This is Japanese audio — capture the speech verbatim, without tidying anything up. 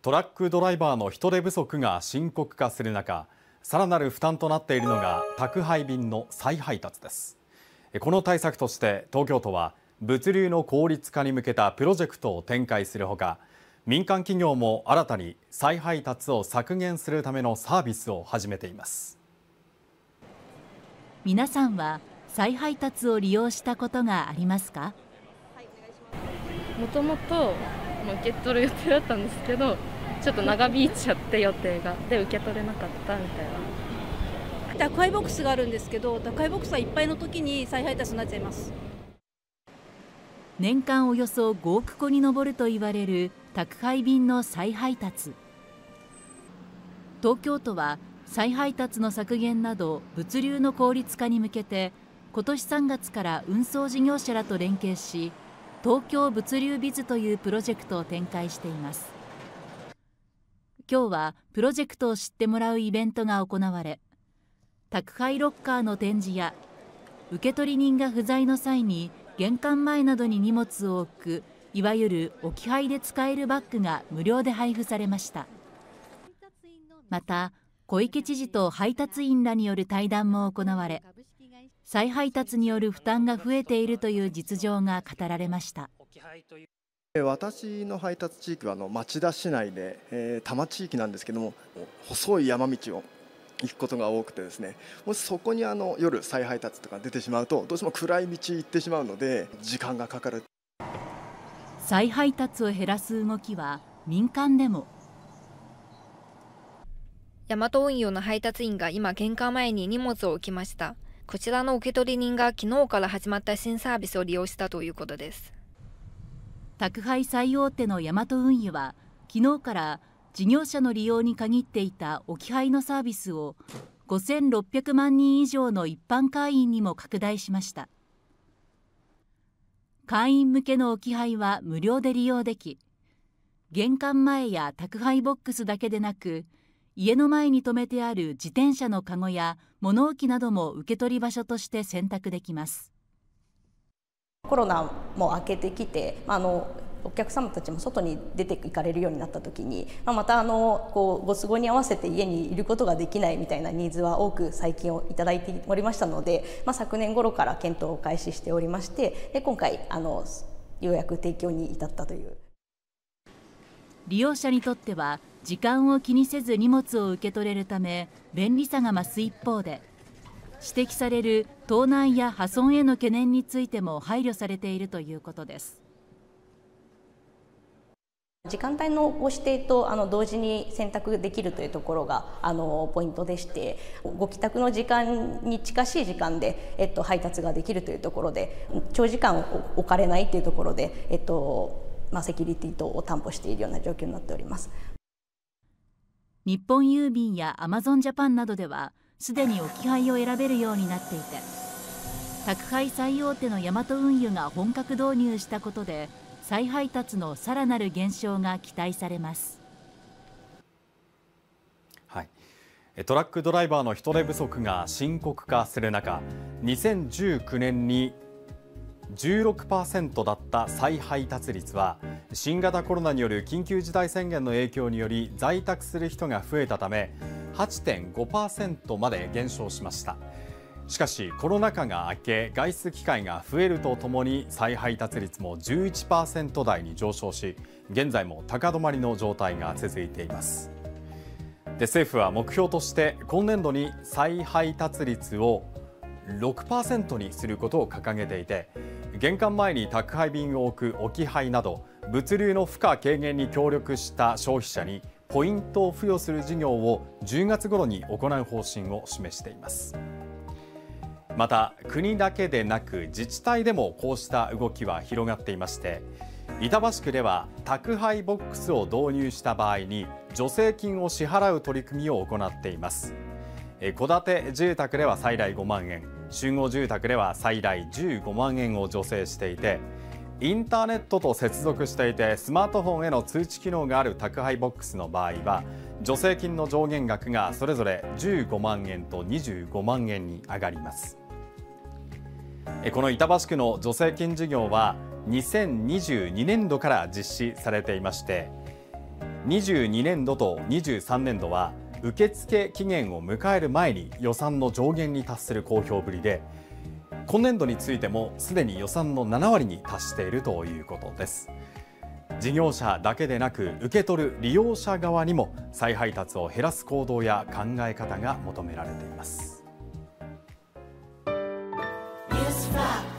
トラックドライバーの人手不足が深刻化する中、さらなる負担となっているのが宅配便の再配達です。この対策として東京都は物流の効率化に向けたプロジェクトを展開するほか、民間企業も新たに再配達を削減するためのサービスを始めています。 皆さんは再配達を利用したことがありますか？ もともと受け取る予定だったんですけど、ちょっと長引いちゃって予定がで受け取れなかったみたいな。 宅配ボックスがあるんですけど、宅配ボックスはいっぱいの時に再配達になっちゃいます。 年間およそごおくこに上ると言われる宅配便の再配達。東京都は再配達の削減など物流の効率化に向けて、今年さんがつから運送事業者らと連携し、東京物流ビズというプロジェクトを展開しています。今日はプロジェクトを知ってもらうイベントが行われ、宅配ロッカーの展示や受取人が不在の際に玄関前などに荷物を置く、いわゆる置き配で使えるバッグが無料で配布されました。また小池知事と配達員らによる対談も行われ、再配達による負担が増えているという実情が語られました。 私の配達地域はあの町田市内で、えー、多摩地域なんですけども、細い山道を行くことが多くてですね、もしそこにあの夜再配達とか出てしまうと、どうしても暗い道行ってしまうので時間がかかる。 再配達を減らす動きは民間でも。 ヤマト運輸の配達員が今玄関前に荷物を置きました。こちらの受取人が昨日から始まった新サービスを利用したということです。 宅配最大手のヤマト運輸は昨日から事業者の利用に限っていた置き配のサービスをごせんろっぴゃくまんにん以上の一般会員にも拡大しました。会員向けの置き配は無料で利用でき、玄関前や宅配ボックスだけでなく、家の前に止めてある自転車のカゴや物置なども受け取り場所として選択できます。 コロナも明けてきて、あのお客様たちも外に出て行かれるようになった時に、まあ、またあのこうご都合に合わせて家にいることができないみたいなニーズは多く最近をいただいておりましたので、まあ、昨年頃から検討を開始しておりまして、で今回あのようやく提供に至ったという。 利用者にとっては時間を気にせず荷物を受け取れるため便利さが増す一方で、指摘される盗難や破損への懸念についても配慮されているということです。 時間帯のご指定とあの同時に選択できるというところがあのポイントでして、ご帰宅の時間に近しい時間で、えっと、配達ができるというところで、長時間置かれないというところで、えっとまあ、セキュリティ等を担保しているような状況になっております。 日本郵便やアマゾンジャパンなどではすでに置き配を選べるようになっていて、宅配最大手のヤマト運輸が本格導入したことで再配達のさらなる減少が期待されます。 はい、トラックドライバーの人手不足が深刻化する中、にせんじゅうきゅうねんにじゅうろくパーセント だった再配達率は新型コロナによる緊急事態宣言の影響により在宅する人が増えたため はちてんごパーセント まで減少しました。しかしコロナ禍が明け、外出機会が増えるとともに再配達率も じゅういちパーセント 台に上昇し、現在も高止まりの状態が続いています。で、政府は目標として今年度に再配達率を ろくパーセント にすることを掲げていて、玄関前に宅配便を置く置き配など物流の負荷軽減に協力した消費者にポイントを付与する事業をじゅうがつ頃に行う方針を示しています。また国だけでなく自治体でもこうした動きは広がっていまして、板橋区では宅配ボックスを導入した場合に助成金を支払う取り組みを行っています。戸建て住宅では最大ごまんえん、集合住宅では最大じゅうごまんえんを助成していて、インターネットと接続していてスマートフォンへの通知機能がある宅配ボックスの場合は助成金の上限額がそれぞれじゅうごまんえんとにじゅうごまんえんに上がります。この板橋区の助成金事業はにせんにじゅうにねんどから実施されていまして、 にじゅうにねんどとにじゅうさんねんどは受付期限を迎える前に予算の上限に達する好評ぶりで、今年度についてもすでに予算のななわりに達しているということです。事業者だけでなく受け取る利用者側にも再配達を減らす行動や考え方が求められています。